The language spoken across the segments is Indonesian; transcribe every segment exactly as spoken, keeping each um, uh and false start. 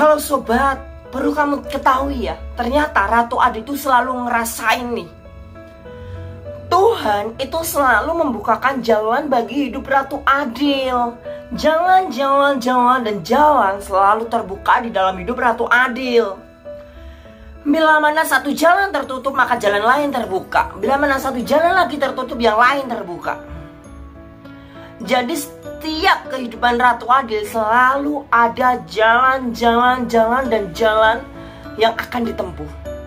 Halo sobat, perlu kamu ketahui ya, ternyata Ratu Adil itu selalu ngerasain nih, Tuhan itu selalu membukakan jalan bagi hidup Ratu Adil. Jalan, jalan, jalan, dan jalan selalu terbuka di dalam hidup Ratu Adil. Bila mana satu jalan tertutup, maka jalan lain terbuka. Bila mana satu jalan lagi tertutup, yang lain terbuka. Jadi setiap kehidupan Ratu Adil selalu ada jalan, jalan, jalan, dan jalan yang akan ditempuh.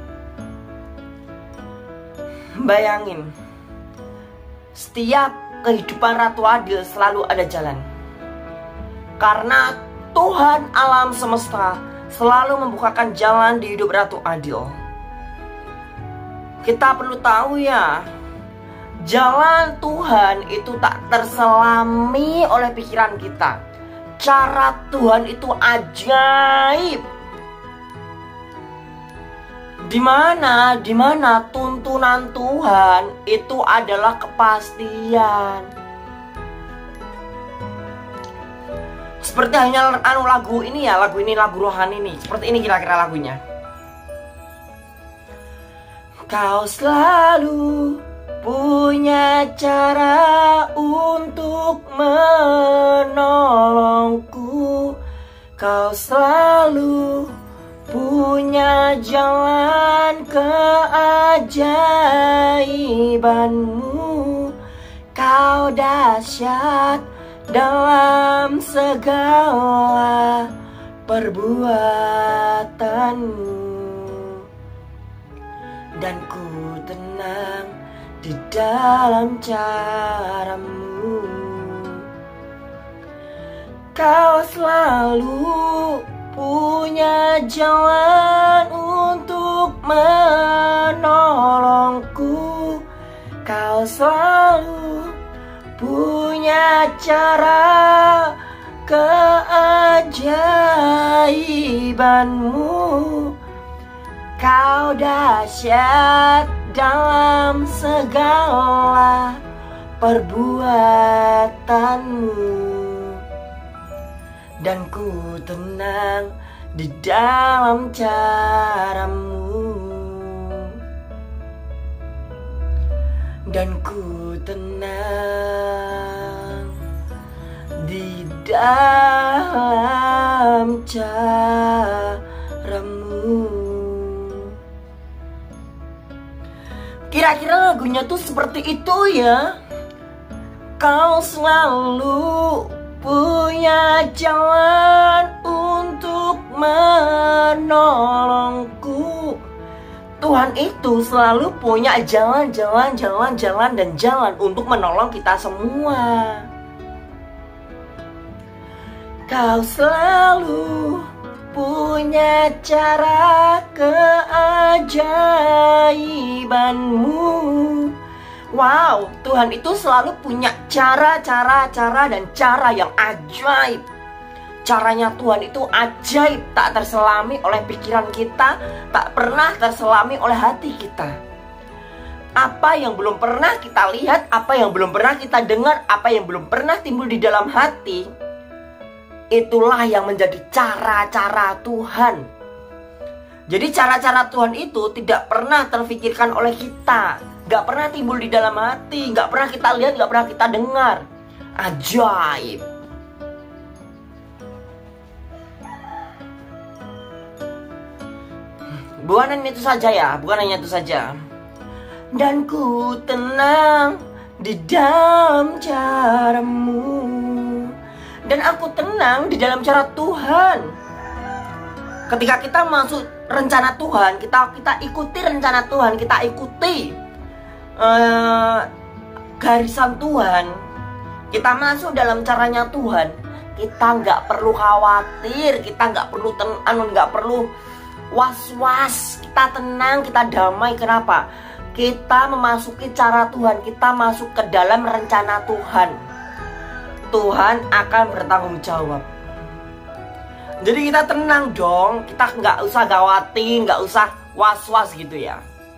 Bayangin, setiap kehidupan Ratu Adil selalu ada jalan. Karena Tuhan alam semesta selalu membukakan jalan di hidup Ratu Adil. Kita perlu tahu ya, jalan Tuhan itu tak terselami oleh pikiran kita. Cara Tuhan itu ajaib. Dimana, dimana tuntunan Tuhan itu adalah kepastian. Seperti hanya anu lagu ini ya, lagu ini lagu rohani nih. Seperti ini kira-kira lagunya. Kau selalu punya cara untuk menolongku. Kau selalu punya jalan keajaibanmu. Kau dahsyat dalam segala perbuatanmu, dan ku tenang di dalam caramu. Kau selalu punya jalan untuk menolongku. Kau selalu punya cara keajaibanmu. Kau dahsyat dalam segala perbuatanmu, dan ku tenang di dalam caramu. Dan ku tenang di dalam caramu. Kira-kira lagunya tuh seperti itu ya. Kau selalu punya jalan untuk menolongku. Tuhan itu selalu punya jalan, jalan, jalan, jalan, dan jalan untuk menolong kita semua. Kau selalu punya cara keajaibanmu. Wow, Tuhan itu selalu punya cara, cara, cara, dan cara yang ajaib. Caranya Tuhan itu ajaib, tak terselami oleh pikiran kita, tak pernah terselami oleh hati kita. Apa yang belum pernah kita lihat, apa yang belum pernah kita dengar, apa yang belum pernah timbul di dalam hati, itulah yang menjadi cara-cara Tuhan. Jadi cara-cara Tuhan itu tidak pernah terfikirkan oleh kita, gak pernah timbul di dalam hati, gak pernah kita lihat, gak pernah kita dengar. Ajaib. Bukan hanya itu saja ya, bukan hanya itu saja. Dan ku tenang di dalam caramu. Dan aku tenang di dalam cara Tuhan. Ketika kita masuk rencana Tuhan, kita kita ikuti rencana Tuhan, kita ikuti uh, garisan Tuhan, kita masuk dalam caranya Tuhan, kita nggak perlu khawatir, kita nggak perlu ten, anu nggak perlu was-was, kita tenang, kita damai. Kenapa? Kita memasuki cara Tuhan, kita masuk ke dalam rencana Tuhan. Tuhan akan bertanggung jawab. Jadi kita tenang dong, kita nggak usah khawatir, nggak usah was-was gitu ya.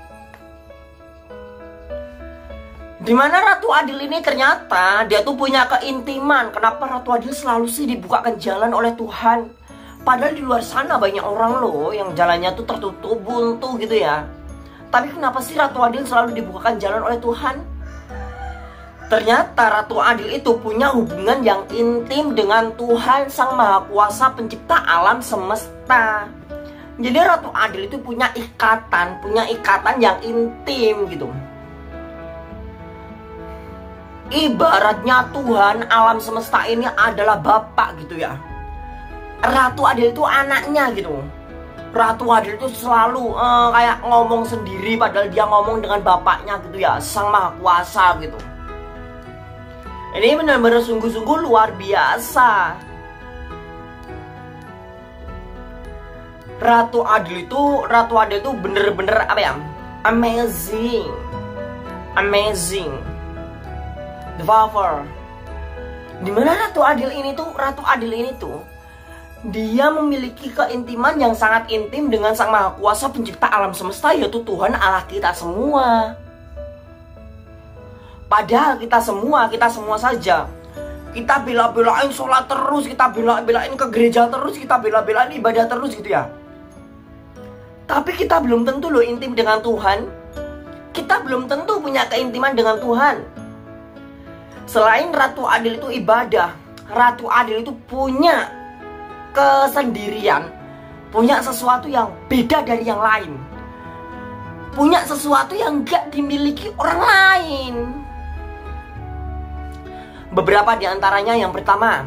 Dimana Ratu Adil ini ternyata dia tuh punya keintiman. Kenapa Ratu Adil selalu sih dibukakan jalan oleh Tuhan? Padahal di luar sana banyak orang loh yang jalannya tuh tertutup, buntu gitu ya. Tapi kenapa sih Ratu Adil selalu dibukakan jalan oleh Tuhan? Ternyata Ratu Adil itu punya hubungan yang intim dengan Tuhan Sang Maha Kuasa pencipta alam semesta. Jadi Ratu Adil itu punya ikatan, punya ikatan yang intim gitu. Ibaratnya Tuhan alam semesta ini adalah bapak gitu ya. Ratu Adil itu anaknya gitu. Ratu Adil itu selalu uh, kayak ngomong sendiri padahal dia ngomong dengan bapaknya gitu ya, Sang Maha Kuasa gitu. Ini benar-benar sungguh-sungguh luar biasa. Ratu Adil itu, Ratu Adil itu bener-bener apa ya? Amazing, amazing. The Father. Dimana Ratu Adil ini tuh, Ratu Adil ini tuh, dia memiliki keintiman yang sangat intim dengan Sang Maha Kuasa pencipta alam semesta, yaitu Tuhan Allah kita semua. Padahal kita semua, kita semua saja, kita bela-belain sholat terus, kita bela-belain ke gereja terus, kita bela-belain ibadah terus gitu ya. Tapi kita belum tentu loh intim dengan Tuhan. Kita belum tentu punya keintiman dengan Tuhan. Selain Ratu Adil itu ibadah, Ratu Adil itu punya kesendirian, punya sesuatu yang beda dari yang lain, punya sesuatu yang gak dimiliki orang lain. Beberapa di antaranya, yang pertama,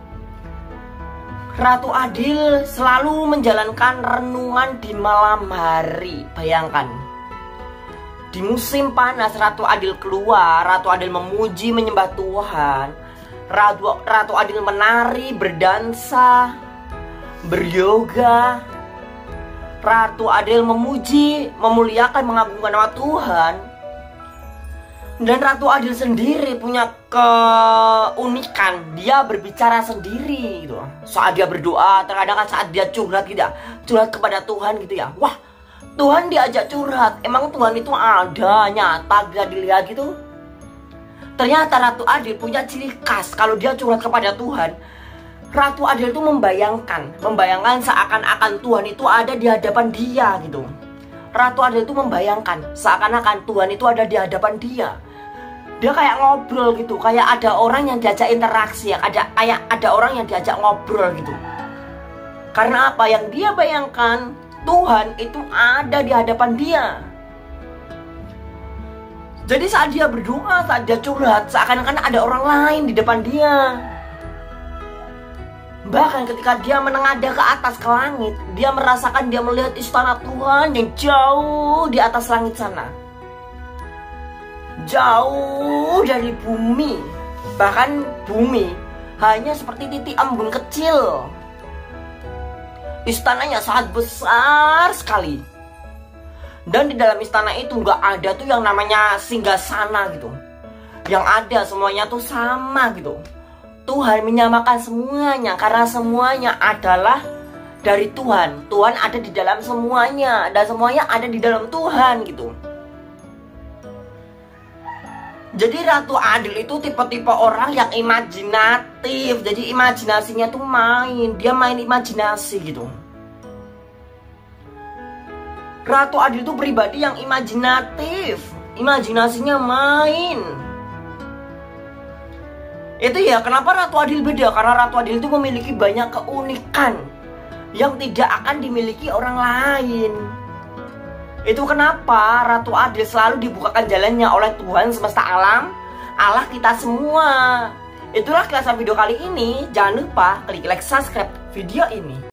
Ratu Adil selalu menjalankan renungan di malam hari. Bayangkan, di musim panas Ratu Adil keluar, Ratu Adil memuji menyembah Tuhan. Ratu, Ratu Adil menari, berdansa, beryoga. Ratu Adil memuji, memuliakan, mengagungkan nama Tuhan. Dan Ratu Adil sendiri punya keunikan, dia berbicara sendiri gitu. Saat dia berdoa, terkadang kan saat dia curhat gitu ya, curhat kepada Tuhan gitu ya. Wah, Tuhan diajak curhat. Emang Tuhan itu ada, nyata, bisa dilihat gitu? Ternyata Ratu Adil punya ciri khas. Kalau dia curhat kepada Tuhan, Ratu Adil itu membayangkan, membayangkan seakan-akan Tuhan itu ada di hadapan dia gitu. Ratu Adil itu membayangkan seakan-akan Tuhan itu ada di hadapan dia. Dia kayak ngobrol gitu, kayak ada orang yang diajak interaksi, ada kayak ada orang yang diajak ngobrol gitu. Karena apa? Yang dia bayangkan, Tuhan itu ada di hadapan dia. Jadi saat dia berdoa, saat dia curhat, seakan-akan ada orang lain di depan dia. Bahkan ketika dia menengadah ke atas ke langit, dia merasakan, dia melihat istana Tuhan yang jauh di atas langit sana, jauh dari bumi. Bahkan bumi hanya seperti titik embun kecil. Istananya sangat besar sekali. Dan di dalam istana itu nggak ada tuh yang namanya singgasana gitu. Yang ada semuanya tuh sama gitu. Tuhan menyamakan semuanya karena semuanya adalah dari Tuhan. Tuhan ada di dalam semuanya dan semuanya ada di dalam Tuhan gitu. Jadi Ratu Adil itu tipe-tipe orang yang imajinatif. Jadi imajinasinya tuh main, dia main imajinasi gitu. Ratu Adil itu pribadi yang imajinatif, imajinasinya main. Itu ya kenapa Ratu Adil beda, karena Ratu Adil itu memiliki banyak keunikan yang tidak akan dimiliki orang lain. Itu kenapa Ratu Adil selalu dibukakan jalannya oleh Tuhan semesta alam, Allah kita semua. Itulah kilasan video kali ini. Jangan lupa klik like, subscribe video ini.